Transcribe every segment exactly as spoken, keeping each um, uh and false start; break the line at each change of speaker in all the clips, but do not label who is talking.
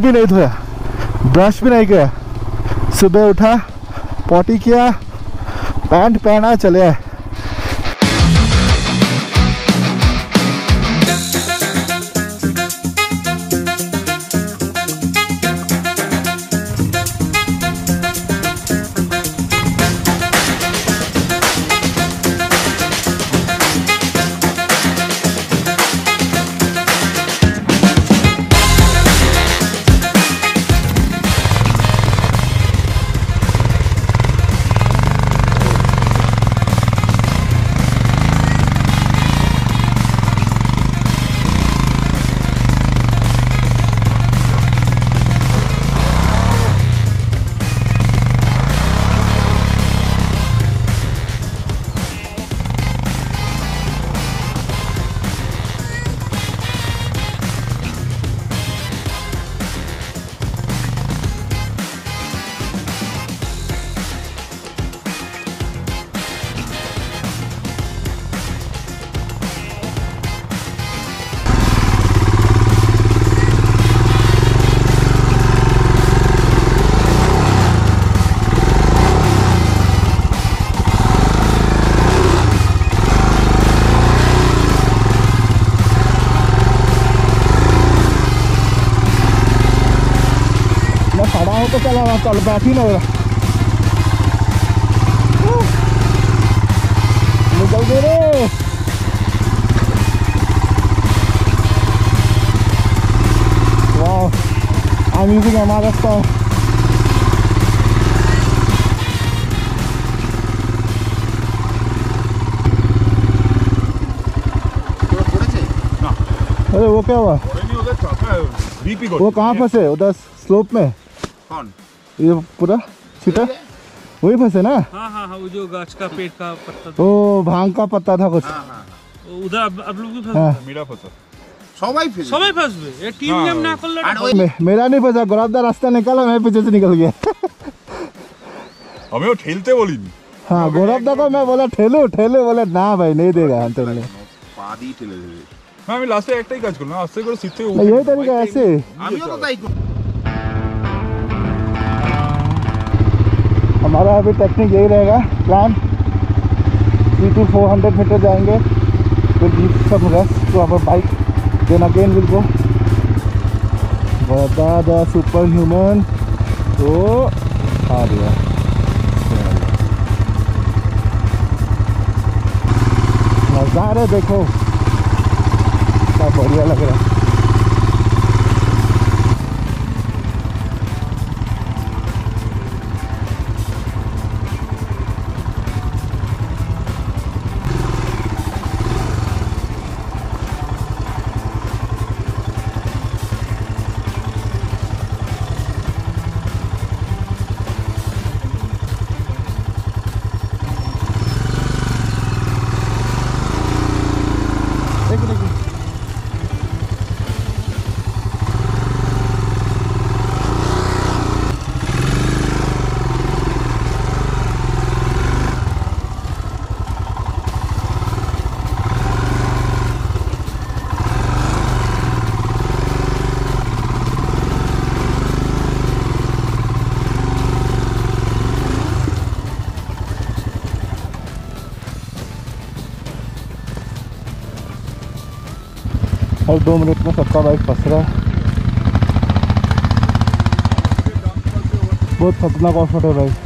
भी नहीं धोया, ब्रश भी नहीं किया। सुबह उठा, पॉटी किया, पैंट पहना, चले आए। खड़ा हो तो चला वहाँ चल बैठ ही नहीं रहा। निकल गए रे। वाह, I'm using M R F का। अरे वो क्या हुआ? वो कहाँ फंसे? उधर स्लोप में।
कौन?
ये पूरा सीटा वही फंसे ना?
हाँ हाँ हाँ, वो जो गाछ का पेड़ का पत्ता था।
ओ भांग का पत्ता था कुछ।
हाँ हाँ
उधर अब अब लोग भी फंस
मेरा फंसा। सबाई फंसे।
सबाई फंसबे। ये टीम गेम ना कर
ले। मेरा नहीं फंसा, गुलाब दा रास्ता निकाला, मैं पीछे से निकल गया।
हमें वो ठेलते बोली नहीं।
हाँ, गुलाब दा को मैं बोला ठेलो ठेलो, बोले ना भाई नहीं देगा हम तुमने।
पादी ठेले दे। मैं আমি লাস্টে একটাই কাজ করলাম, আস্তে করে সিটে
উঠে। এই তরিকা আছে।
আমিও তো তাই করি।
हमारा अभी टेक्निक यही रहेगा, plan three two four hundred metre जाएंगे, फिर give some rest to our bike, then again will go. दादा सुपर ह्यूमन तो आ गया। नज़ारे देखो, क्या बढ़िया लग रहा है। हर दो मिनट में सबका बाइक फंस रहा है। बहुत खतरनाक ऑफ रोड है भाई।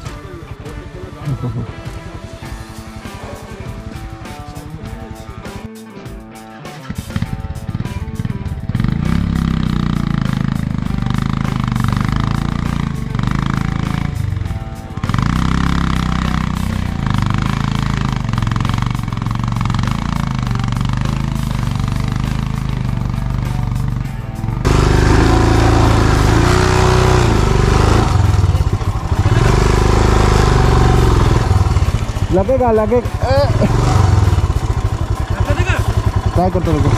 लगेगा लगेगा क्या करते रुको।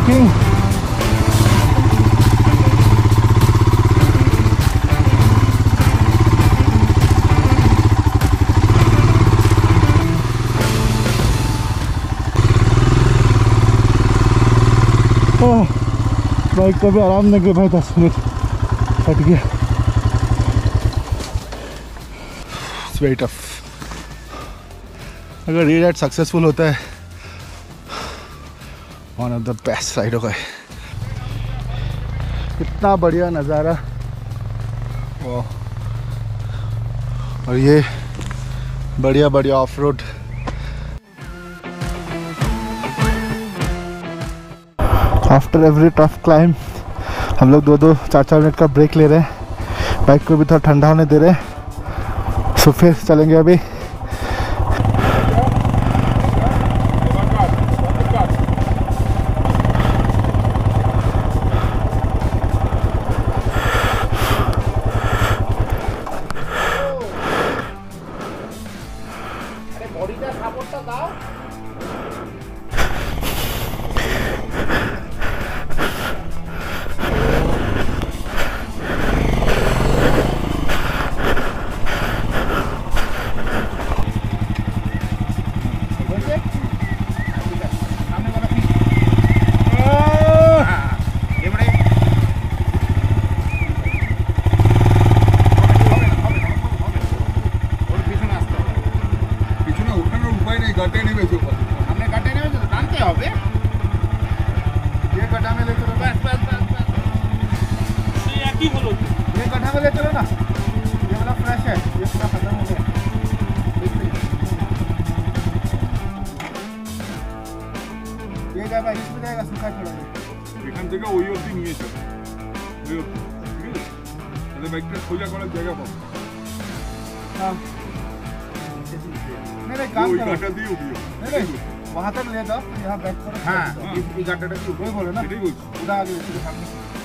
वॉकिंग। बाइक को भी आराम देंगे भाई, दस मिनट हट गया। It's very tough. अगर ये राइड सक्सेसफुल होता है, one of the best ride होगा। इतना बढ़िया नज़ारा, और ये बढ़िया बढ़िया off road. After every tough climb हम लोग दो दो चार चार मिनट का ब्रेक ले रहे हैं, बाइक को भी थोड़ा ठंडा होने दे रहे हैं। सो फिर चलेंगे अभी।
এখান থেকে ওই অবধি নিয়ে চল, ওই অবধি, ঠিক আছে? তাহলে বাইকটা সোজা করার জায়গা পাবো।
हाँ नहीं नहीं काम करो,
गाटा दियो दियो
नहीं नहीं वहाँ तक ले जाओ, यहाँ बैक करो। हाँ ये गाटा का क्यों वही बोले ना,
এটাই বলছি।
उधर आगे इसके सामने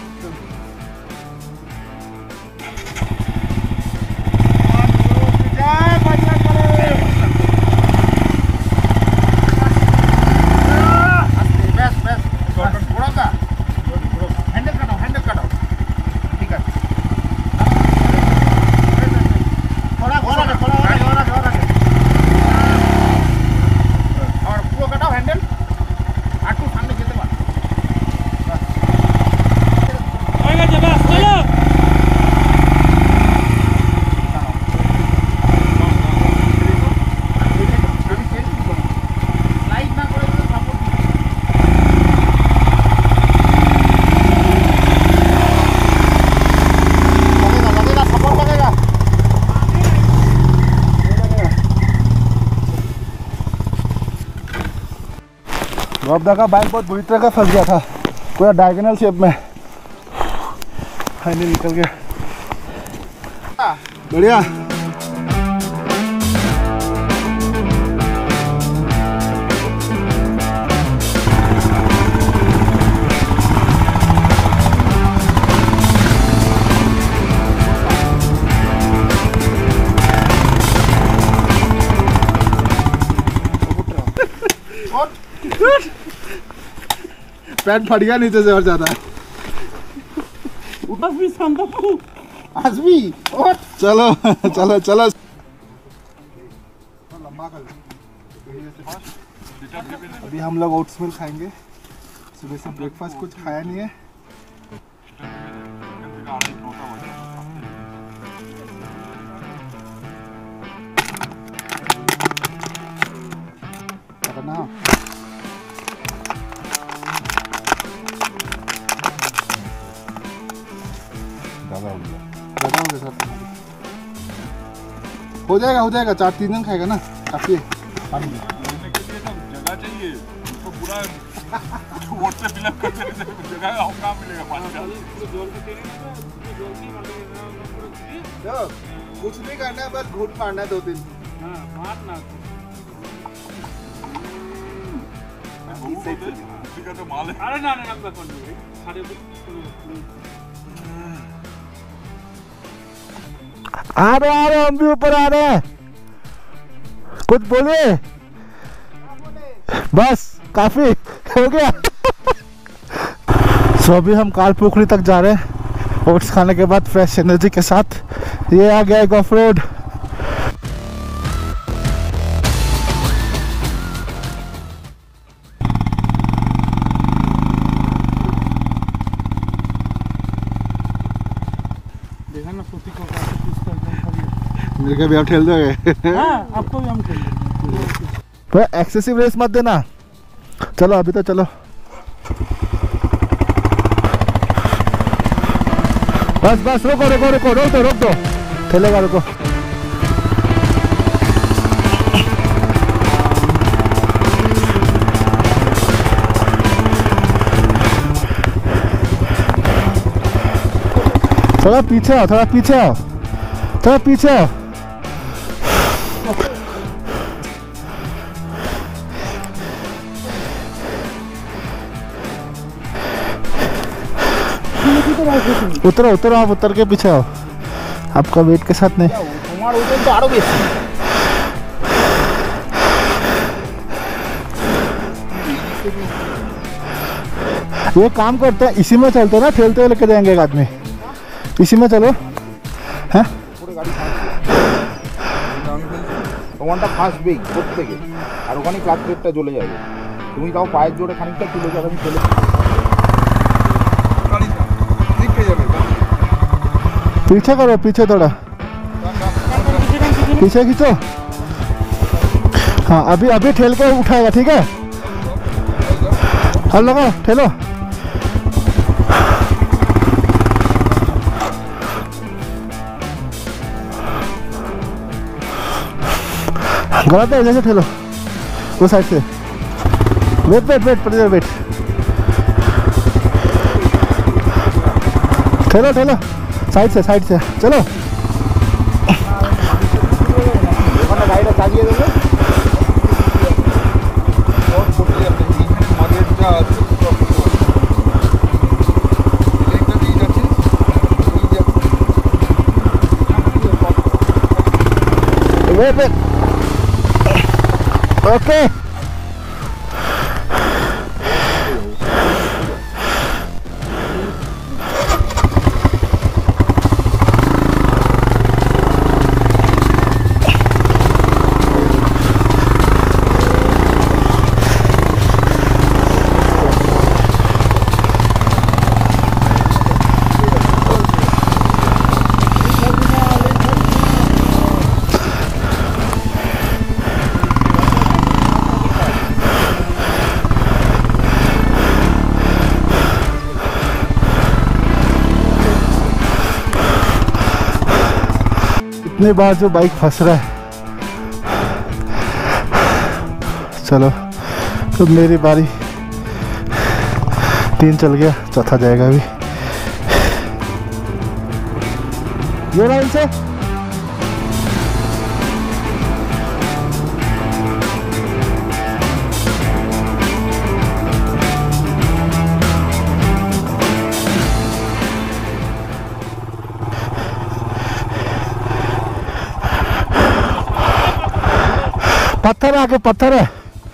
जय बजरंग बली। बस बस थोड़ा सा हैंडल कटाओ, हैंडल कटाओ, ठीक है। थोड़ा और आगे, थोड़ा और आगे, और आगे, और आगे, और पूरा कटाओ हैंडल। आटू सामने जेते पार।
आएगा जब चलो।
रब्दा का बाइक बहुत बुरी तरह का फंस गया था, पूरा डायगोनल शेप में। फाइनली निकल गया, बढ़िया। पैंट फट गया नीचे से और ज्यादा। आज भी और चलो चलो चलो लंबा कर। अभी हम लोग ओट्स मिल खाएंगे, सुबह से ब्रेकफास्ट कुछ खाया नहीं है। ना ज़्यादा हो गया, ज़्यादा हो गया सर। हो जाएगा हो जाएगा, चार तीन दिन खाएगा ना, काफ़ी है। पानी
जगह चाहिए उसको पूरा वोट से फिलअप करके जगह कहाँ मिलेगा पानी का?
कुछ नहीं करना है, बस घूट मारना है दो दिन।
हाँ मारना
तो माल है।
अरे ना ना ना भाई सारे
आ रहे आ रहे हम भी ऊपर आ रहे हैं, कुछ बोलिए। बस काफी हो गया। सो अभी हम काल पोखरी तक जा रहे हैं ओट्स खाने के बाद फ्रेश एनर्जी के साथ। ये आ गया एक ऑफ रोड।
देखा ना कुत्ती को कैसे पुश करते हैं।
मेरे को भी आप ठेल दोगे?
हाँ, आपको भी हम खेलेंगे।
तो एक्सेसिव रेस मत देना। चलो अभी तो चलो। बस बस रोको रोको रोको रोक दो रोक दो ठेलेगा रुको। थोड़ा पीछे आओ थोड़ा पीछे आओ थोड़ा पीछे आओ। उतरो उतरो आप उतर के पीछे आओ। आपका वेट के साथ नहीं।
তোমার ওজন তো আরো বেশি।
ये काम करते हैं इसी में चलते ना ठेलते हुए लेके जाएंगे एक आदमी। इसी में चलो हैं।
তোমারটা ফাসবেই প্রত্যেকে আর ওখানে ক্লাচ প্লেটটা জ্বলে যাবে। তুমি তাও পায়ের জোরে খানিকটা তুলে যাবে আমি ফেলে
पीछे करो पीछे थोड़ा पीछे खींचो। हाँ अभी अभी ठेल के उठाएगा ठीक है। अब लगाओ ठेलो। गलत है जैसे ठेलो वो साइड से। वेट वेट वेट पड़े वेट ठेलो ठेलो साइड से साइड से चलो।
ওখানে গাড়িটা চালিয়ে দেবে।
Wait wait okay. इतनी बार जो बाइक फंस रहा है। चलो तो मेरी बारी। तीन चल गया चौथा जाएगा अभी। ये लाइन से पत्थर है आगे पत्थर है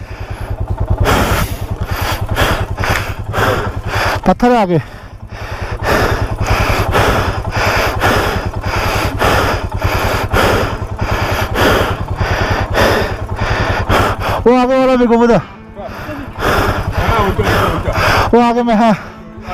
पत्थर है आगे। वो आगे वाला भी घूम दो। वो आगे में हाँ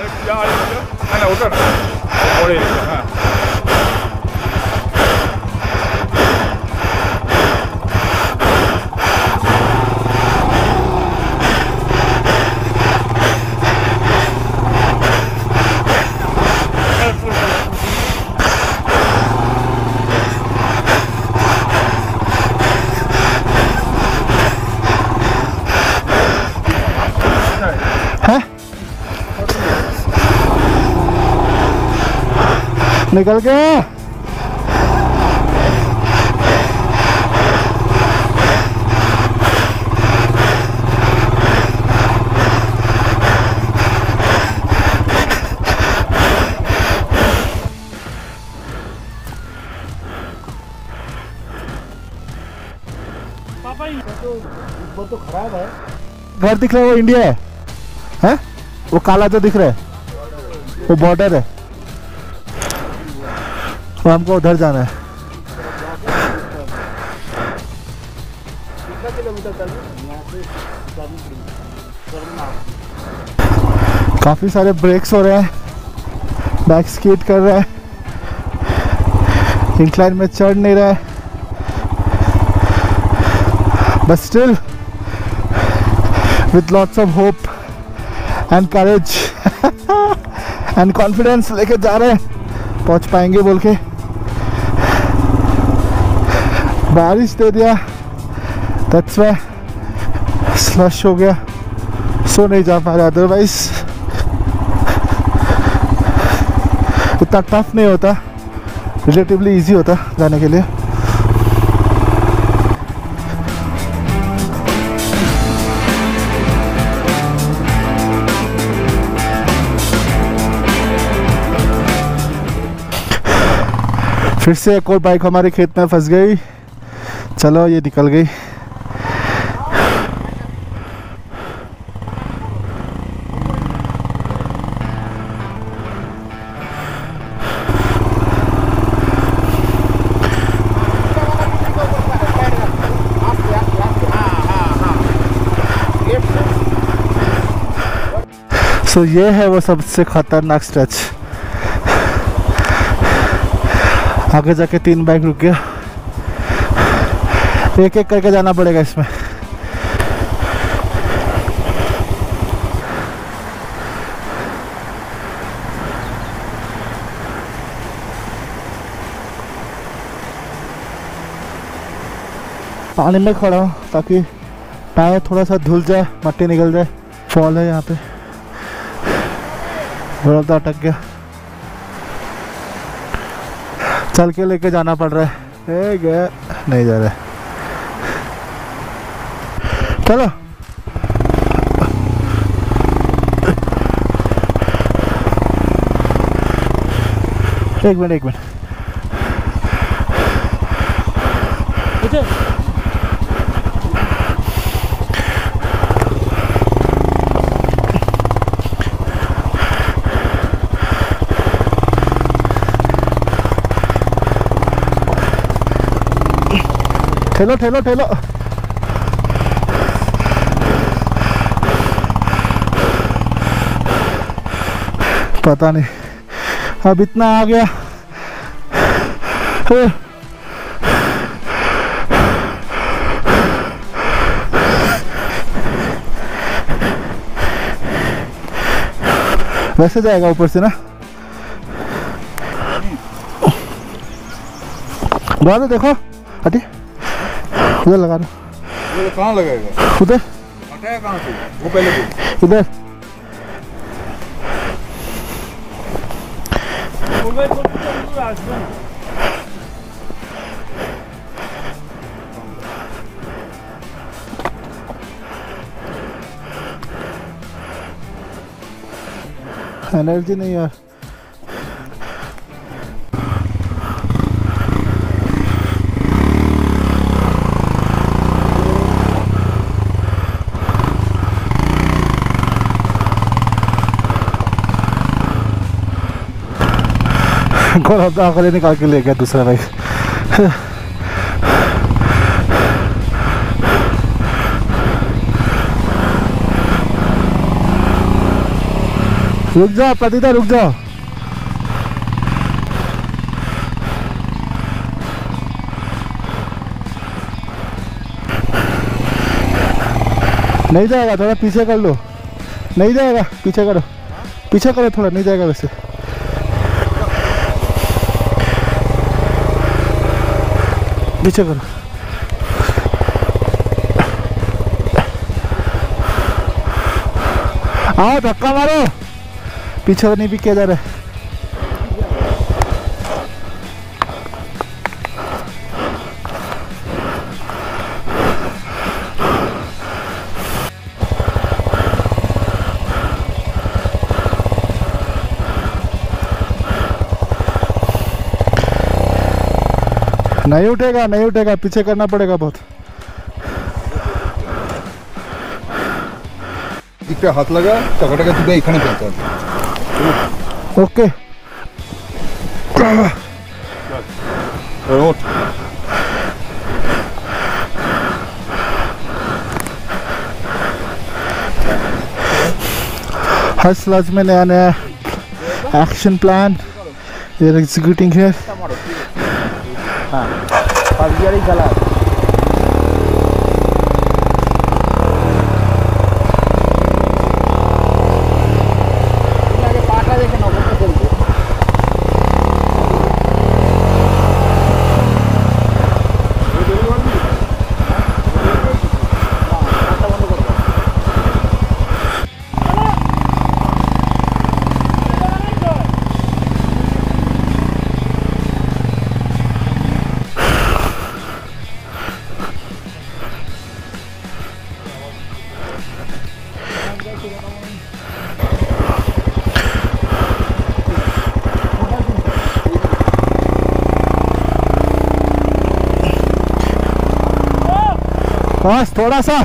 निकल गया।
वो तो खराब है।
घर दिख रहा है वो इंडिया है हैं? वो काला जो दिख रहा है वो बॉर्डर है, तो हमको उधर जाना है।
कितना किलोमीटर चल रहे हैं यहाँ से?
काफी सारे ब्रेक्स हो रहे हैं, बैक स्कीट कर रहा है, इंक्लाइन में चढ़ नहीं रहा है, but still with lots of hope and courage and confidence लेके जा रहे हैं, पहुंच पाएंगे बोल के। बारिश दे दिया, दैट्स व्हाई स्लश हो गया, सो नहीं जा पा रहे, अदरवाइज इतना टफ नहीं होता, रिलेटिवली इजी होता जाने के लिए। फिर से एक और बाइक हमारे खेत में फंस गई, चलो ये निकल गई। तो ये है वो सबसे खतरनाक स्ट्रेच, आगे जाके तीन बाइक रुक गया, एक एक करके जाना पड़ेगा इसमें। पानी में खड़ा हूँ ताकि टायर थोड़ा सा धुल जाए, मट्टी निकल जाए। फॉल है यहाँ पे, थोड़ा तो अटक गया, चल के लेके जाना पड़ रहा है। ए गया नहीं जा रहा है, चलो एक मिनट एक मिनट ठेलो ठेलो ठेलो। पता नहीं अब इतना आ गया। वैसे जाएगा ऊपर से ना, लगा दो, देखो हटी, उधर लगा दो।
ये कहाँ लगेगा?
उधर
हटाया कहाँ से? वो पहले बोल।
इधर एनर्जी नहीं यार। कौन अपना आंकड़े निकाल के ले गया दूसरा बाइक। रुक जाओ प्रतिता, रुक जाओ। नहीं जाएगा, थोड़ा पीछे कर लो। नहीं जाएगा, पीछे करो, पीछे करो थोड़ा, नहीं जाएगा वैसे। पीछे करो। आओ धक्का मारो, पीछे नहीं भी किया जा रहा है। नहीं उठेगा, नहीं उठेगा, पीछे करना पड़ेगा बहुत।
एक हाथ लगा टका टका तुझे एखाने चलता
ओके
उठ।
हर स्लज में नया नया action plan we are executing here.
हाँ फर्स्ट गियर ही चला पाटा देखे नौकर चलते
बस थोड़ा सा।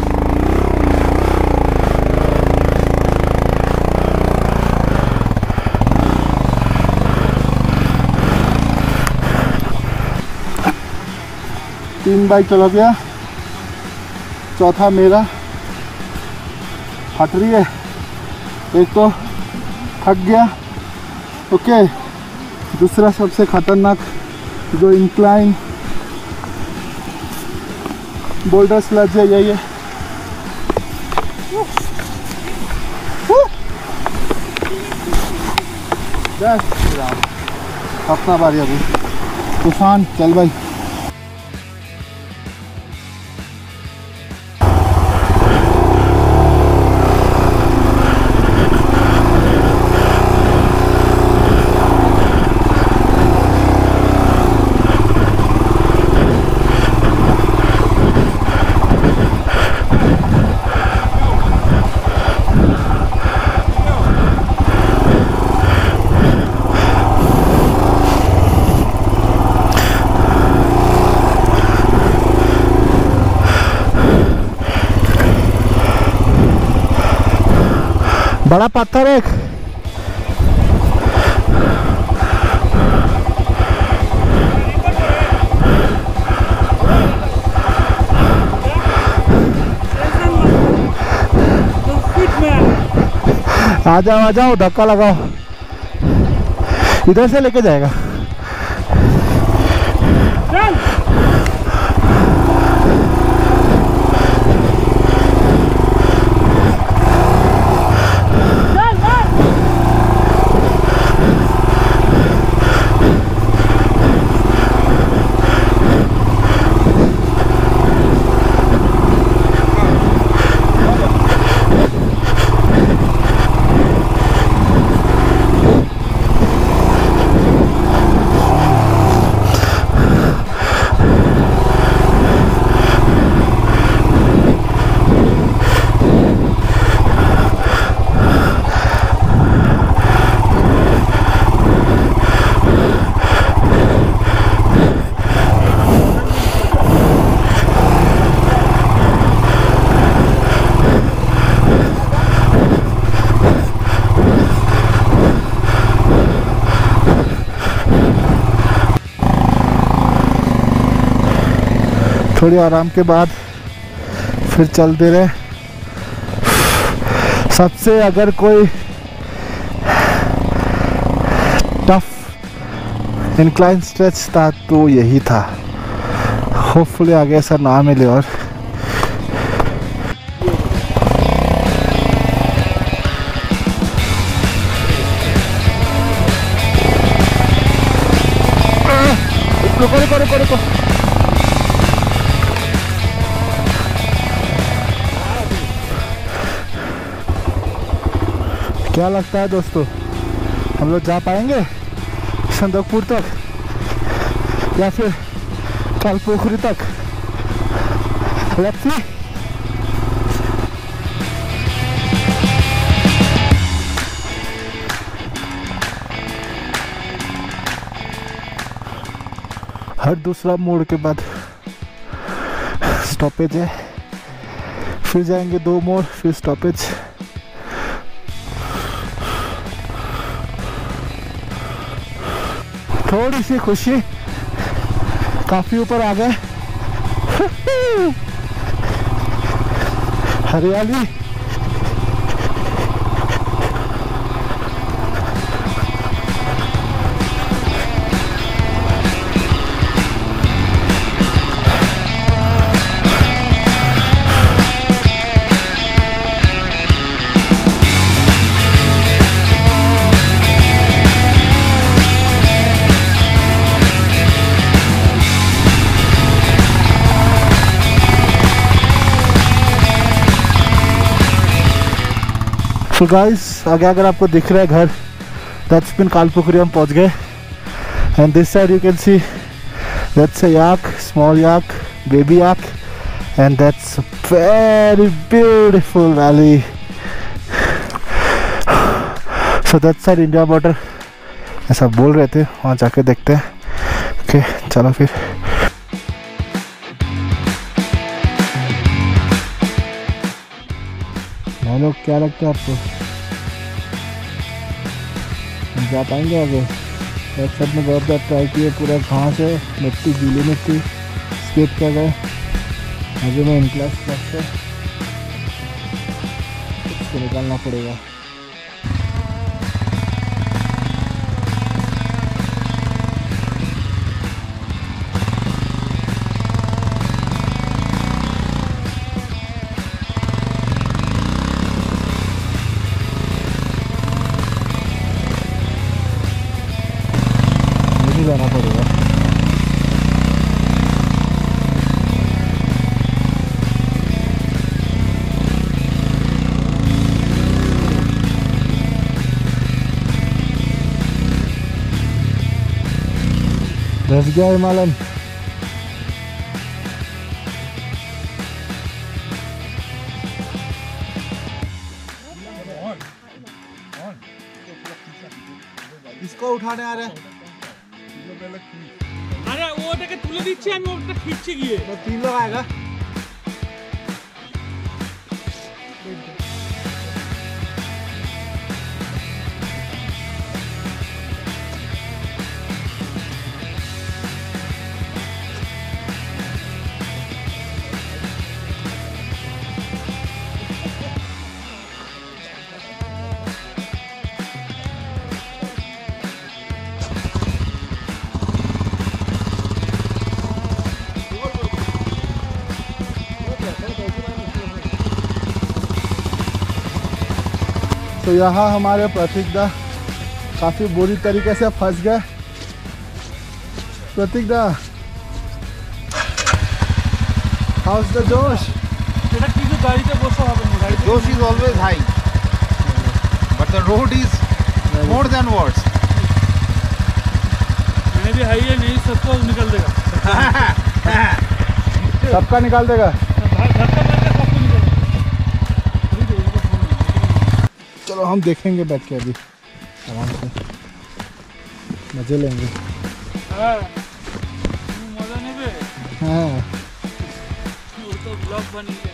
तीन बाइक चला गया, चौथा मेरा फट रही है, एक तो थक गया। ओके, दूसरा सबसे खतरनाक जो इंक्लाइन बोल्डर स्लज है यही है। अपना बारी अभी। तूफान चल भाई। बड़ा पत्थर एक। आ जाओ आ जाओ, धक्का लगाओ, इधर से लेके जाएगा। थोड़ी आराम के बाद फिर चलते रहे। सबसे अगर कोई टफ इंक्लाइन स्ट्रेच था तो यही था। होपफुली आगे ऐसा ना मिले। और रुको रुको रुको रुको। क्या लगता है दोस्तों, हम लोग जा पाएंगे संदकपुर तक या फिर कलपोखरी तक? Let's see. हर दूसरा मोड़ के बाद स्टॉपेज है, फिर जाएंगे दो मोड़, फिर स्टॉपेज। थोड़ी सी खुशी, काफी ऊपर आ गए। हरियाली, सो गाइस आगे अगर आपको दिख रहा है घर, दैट्स बिन कालपोखरी हम पहुंच गए। And this side you can see that's a yak, small yak, baby yak, and that's a very beautiful valley. So that's side India border, ऐसा बोल रहे थे, वहाँ जाके देखते हैं। ओके okay, चलो फिर। हेलो, क्या लगता है आपको, हम जा पाएंगे आगे? एक साइड में बहुत बार ट्राई किए, पूरा घास है, मिट्टी, गीली मिट्टी, स्किप कर गए। अभी मैं इन क्लास क्लास से इसको निकालना पड़ेगा। जाना पड़ेगा। धस गया हिमालयन।
इसको उठाने आ रहे हैं।
আরে ওটাকে তুলে দিচ্ছি, আমি ওটা খিচ্ছি গিয়ে।
तो तीन लोग आएगा।
तो यहाँ हमारे प्रतीकदा काफ़ी बुरी तरीके से फंस गए। प्रतीकदा, हाउ इज द जोश?
এটা কিন্তু গাড়িতে বসে হবে না, গাড়িতে
Josh is always high, but the road is more than worse.
मैंने भी हाई है, नहीं सबको निकल देगा।
सबका निकाल देगा।
धक्का मार के सबको निकल देगा।
चलो हम देखेंगे बैठ के, अभी आराम से मजे लेंगे।
हाँ मजा नहीं बे,
हाँ
वो तो ब्लॉग बनी है।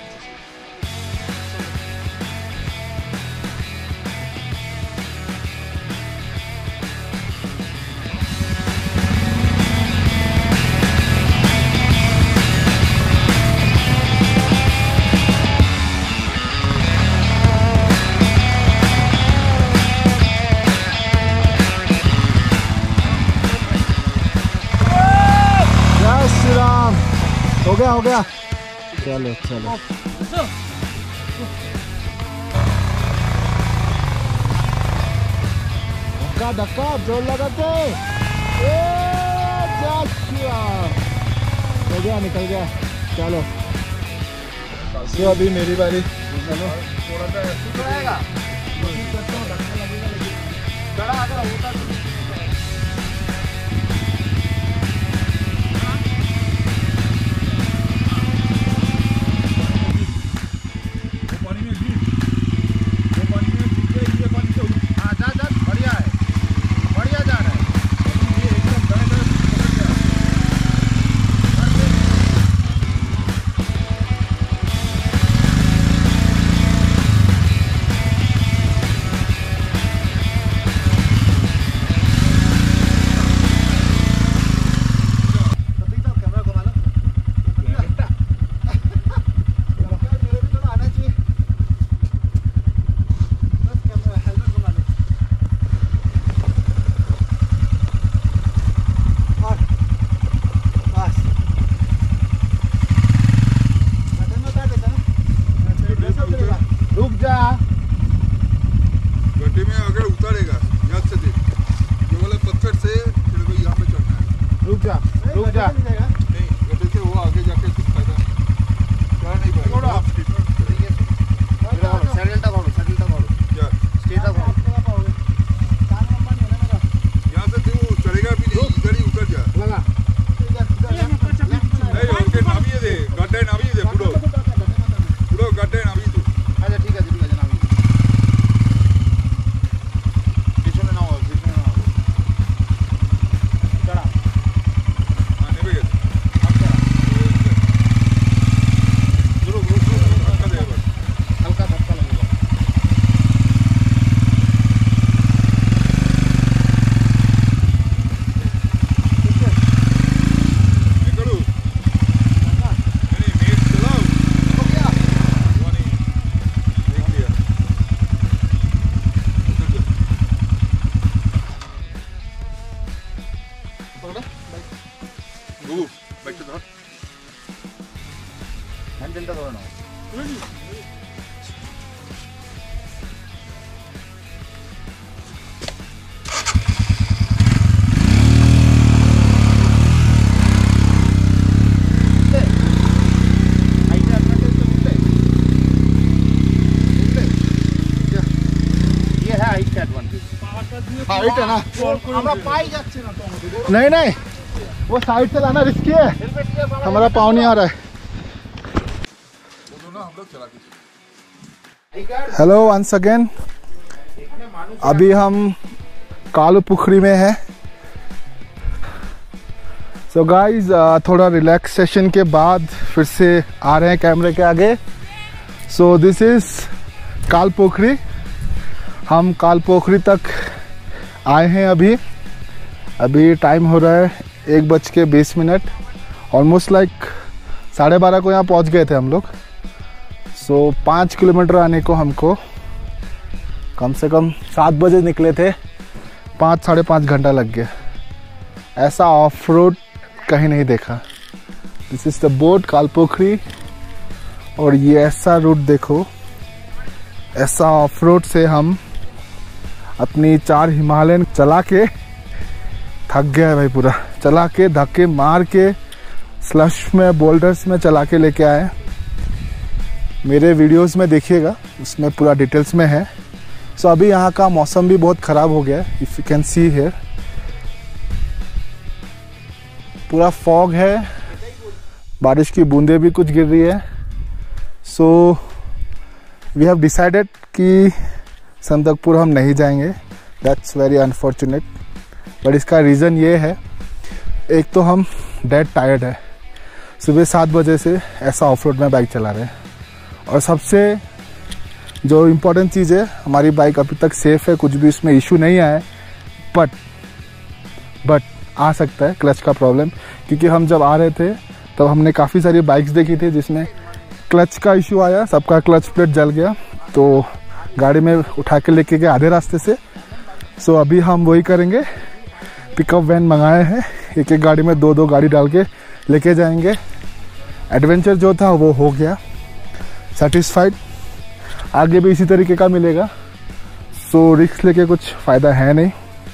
जय श्री राम। हो गया हो गया, चलो चलो। धक्का धक्का जोर लगाते। ए, जय श्री राम। हो गया, निकल गया। चलो तो अभी मेरी बारी। चलो
थोड़ा सा आएगा।
हाइट है ना, नहीं नहीं वो साइड से लाना रिस्की है, हमारा पाँव नहीं आ रहा है। हेलो वंस अगेन, अभी हम कालू पुखरी में हैं। सो गाइस थोड़ा रिलैक्सेशन के बाद फिर से आ रहे हैं कैमरे के आगे। सो दिस इज काल पोखरी, हम काल पोखरी तक आए हैं। अभी अभी टाइम हो रहा है एक बज के बीस मिनट, ऑलमोस्ट लाइक साढ़े बारह को यहाँ पहुँच गए थे हम लोग। सो पाँच किलोमीटर आने को हमको कम से कम सात बजे निकले थे, पाँच साढ़े पाँच घंटा लग गया। ऐसा ऑफ रोड कहीं नहीं देखा। दिस इज़ द बोट काल पोखरी, और ये ऐसा रूट देखो, ऐसा ऑफ रोड से हम अपनी चार हिमालयन चला के थक गया है भाई, पूरा चला के धक्के मार के स्लश में बोल्डर्स में चला के लेके आए। मेरे वीडियोस में देखिएगा, उसमें पूरा डिटेल्स में है। सो so, अभी यहाँ का मौसम भी बहुत ख़राब हो गया है, if you can see here पूरा फॉग है, बारिश की बूंदें भी कुछ गिर रही है। सो वी हैव डिसाइडेड कि संदकपुर हम नहीं जाएंगे, दैट्स वेरी अनफॉर्चुनेट। बट इसका रीज़न ये है, एक तो हम डेड टायर्ड है, सुबह सात बजे से ऐसा ऑफ रोड में बाइक चला रहे हैं, और सबसे जो इम्पोर्टेंट चीज़ है, हमारी बाइक अभी तक सेफ़ है, कुछ भी इसमें इशू नहीं आया है। बट बट आ सकता है क्लच का प्रॉब्लम, क्योंकि हम जब आ रहे थे तब तो हमने काफ़ी सारी बाइक्स देखी थी जिसमें क्लच का इशू आया, सबका क्लच प्लेट जल गया, तो गाड़ी में उठा के लेके गए आधे रास्ते से। सो so, अभी हम वही करेंगे, पिकअप वैन मंगाए हैं, एक एक गाड़ी में दो दो गाड़ी डाल के लेके जाएंगे। एडवेंचर जो था वो हो गया, सेटिस्फाइड, आगे भी इसी तरीके का मिलेगा। सो so, रिस्क लेके कुछ फ़ायदा है नहीं।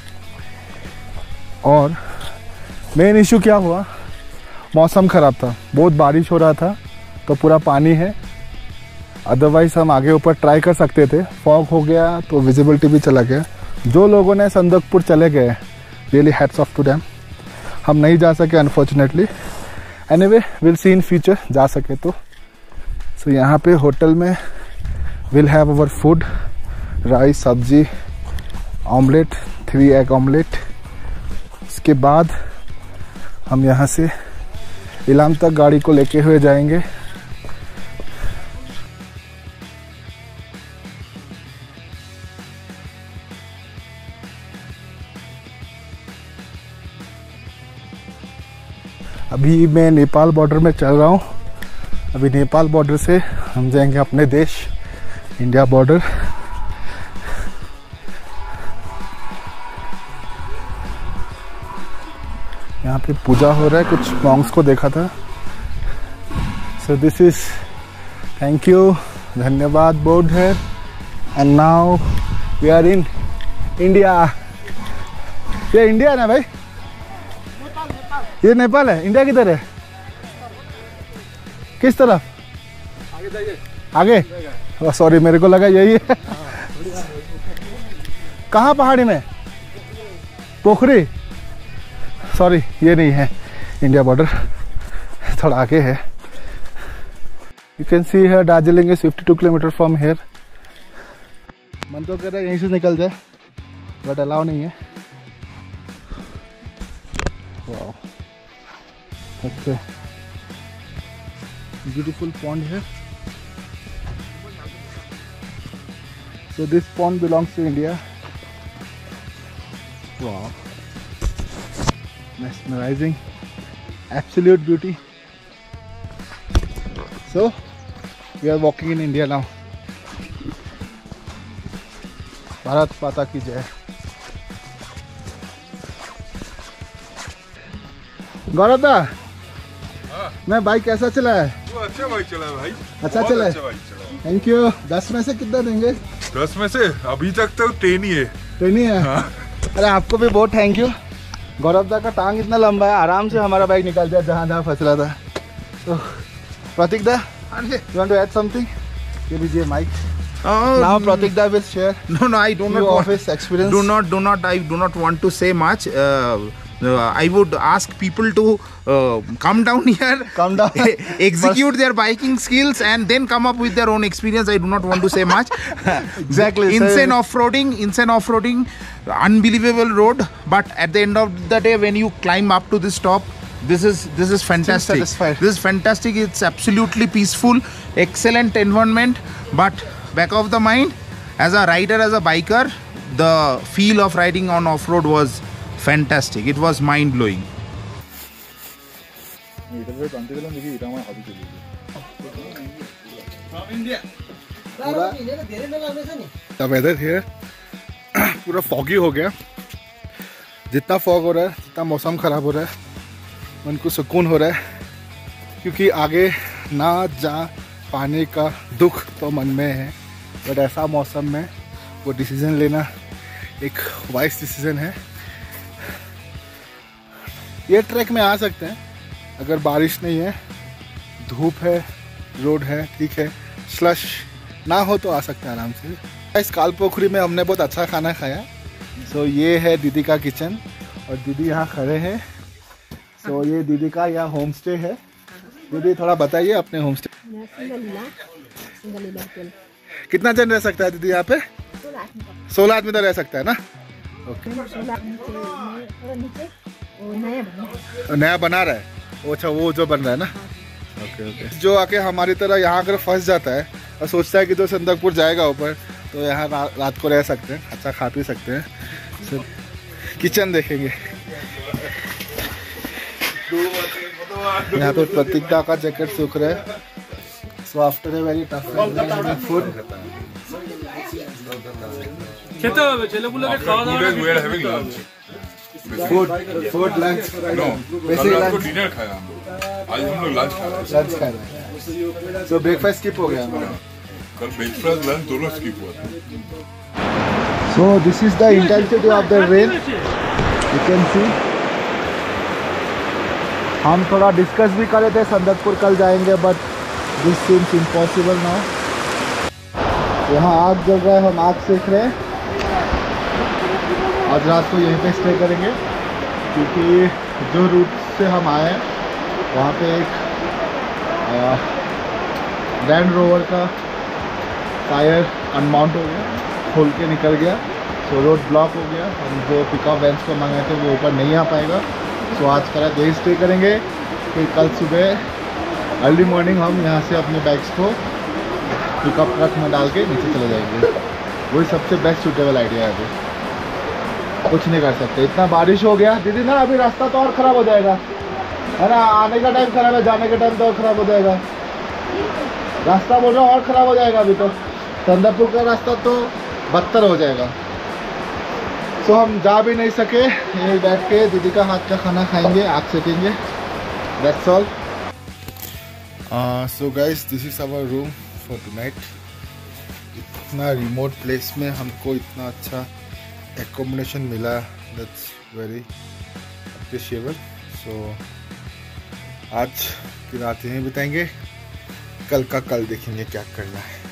और मेन इशू क्या हुआ, मौसम ख़राब था, बहुत बारिश हो रहा था, तो पूरा पानी है। अदरवाइज़ हम आगे ऊपर ट्राई कर सकते थे, फॉग हो गया तो विजिबिलिटी भी चला गया। जो लोगों ने संदकपुर चले गए, really hats off to them. हम नहीं जा सके unfortunately, anyway will see in future, जा सके तो। सो so, यहाँ पे होटल में will have our food, rice, sabzi, omelette, three egg omelette. उसके बाद हम यहाँ से इलाम तक गाड़ी को लेके हुए जाएंगे। अभी मैं नेपाल बॉर्डर में चल रहा हूँ। अभी नेपाल बॉर्डर से हम जाएंगे अपने देश इंडिया बॉर्डर। यहाँ पे पूजा हो रहा है, कुछ मॉन्क्स को देखा था। So this is thank you, धन्यवाद बोर्ड है। And now we are in India. ये इंडिया ना भाई, ये नेपाल है, इंडिया किधर है, किस तरफ आगे जाइए, आगे सॉरी मेरे को लगा यही है। कहाँ पहाड़ी में, पोखरी, सॉरी ये नहीं है इंडिया बॉर्डर, थोड़ा आगे है। You can see here Darjeeling is fifty two kilometre from here. मन तो कह रहा है यहीं से निकल जाए, बट अलाउ नहीं है। Wow, that's a beautiful pond here. So this pond belongs to India. Wow, mesmerizing, absolute beauty. So we are walking in India now. Bharat माता की जय। गौरव दा, मैं बाइक कैसा चला है?
अच्छा बाइक चला है भाई,
अच्छा चला है।
अच्छा बाइक चला।
Thank you. दस में से कितना देंगे?
दस में से अभी तक तो टेन ही है।
टेन ही है? हाँ। अरे आपको भी बहुत थैंक यू। गौरव दा का टांग इतना लंबा है, आराम से हमारा बाइक निकाल दिया जहाँ जहाँ फंस रहा था। तो प्रतीक दा, you want to add something? ये लीजिए mike.
Oh,
Now Pratik da will share
no, no, I do not
few
want,
of his experience.
do not, do not, I do not want to say much. Uh, uh, I would ask people to uh, come down here,
Come down.
execute their biking skills, and then come up with their own experience. I do not want to say much.
Exactly.
Insane
So-
off-roading, insane off-roading, unbelievable road. But at the end of the day, when you climb up to this top, this is this is fantastic.
satisfied.
This is fantastic. It's absolutely peaceful, excellent environment. But back of the mind, as a rider, as a biker, the feel of riding on off-road was fantastic. It was mind-blowing.
The weather here पूरा foggy हो गया। जितना fog हो रहा है, जितना मौसम खराब हो रहा है, मन को सुकून हो रहा है, क्योंकि आगे ना जा पाने का दुख तो मन में है। बट ऐसा मौसम में वो डिसीजन लेना एक वाइज डिसीजन है। ये ट्रैक में आ सकते हैं अगर बारिश नहीं है, धूप है, रोड है, ठीक है, स्लश ना हो तो आ सकते हैं आराम से। इस कालपोखरी में हमने बहुत अच्छा खाना खाया। सो ये है दीदी का किचन और दीदी यहाँ खड़े हैं। सो ये दीदी का यहाँ होम स्टे है। दीदी थोड़ा बताइए अपने होम स्टे। कितना जन रह सकता है दीदी यहाँ पे? सोलह आदमी तो रह सकता है ना? ओके। नया बना रहा है? अच्छा, वो जो बन रहा है ना? Okay okay. जो आके हमारी तरह यहाँ अगर फंस जाता है और सोचता है कि जो संदकपुर जाएगा ऊपर, तो यहाँ रा, रात को रह सकते हैं, अच्छा खा पी सकते हैं। so, किचन देखेंगे। यहाँ पे प्रतीक दा का जैकेट सूख रहा है। So after a very tough food
খেতে হবে ছেলেগুলোকে খাওয়া দাওয়া
We are having lunch.
Food food lunch
No,
वैसे
कल रात को
लंच
डिनर खाया हम लोग। आज हम लोग लंच खा रहे हैं।
लंच खा रहे हैं। सो ब्रेकफास्ट स्किप हो गया हमारा।
कल ब्रेकफास्ट लंच दोनों स्किप हुआ था।
So this is the intensity of the rain. You can see. हम थोड़ा डिस्कस भी कर रहे थे संदकपुर कल जाएंगे, but this seems impossible now. यहाँ आग जल रहा है, हम आग सेक रहे हैं। आज रात को यहीं पे स्टे करेंगे, क्योंकि जो रूट से हम आए हैं वहाँ पे एक लैंड रोवर का टायर अनमाउंट हो गया, खोल के निकल गया। सो रोड ब्लॉक हो गया। हम जो पिकअप वैन्स को मंगाए थे वो ऊपर नहीं आ पाएगा। सो आज कल देर स्टे करेंगे, फिर कल सुबह अर्ली मॉर्निंग हम यहाँ से अपने बैग्स को पिकअप ट्रक में डाल के नीचे चले जाएंगे। वही सबसे बेस्ट सूटेबल आइडिया है। अभी कुछ नहीं कर सकते, इतना बारिश हो गया दीदी ना। अभी रास्ता तो और ख़राब हो जाएगा, है ना? आने का टाइम ख़राब है, जाने का टाइम तो और ख़राब हो जाएगा। रास्ता बोल रहा हूँ और ख़राब हो जाएगा। अभी तो संदकपुर का रास्ता तो बदतर हो जाएगा। सो हम जा भी नहीं सके, यहीं बैठ के दीदी का हाथ का खाना खाएंगे, आग सेकेंगे। That's all. So guys, this is our room for tonight. इतना रिमोट प्लेस में हमको इतना अच्छा एकोमोडेशन मिला, दैट्स वेरी अप्रिशिएबल। सो आज की रात यहीं बिताएंगे, कल का कल देखेंगे क्या करना है।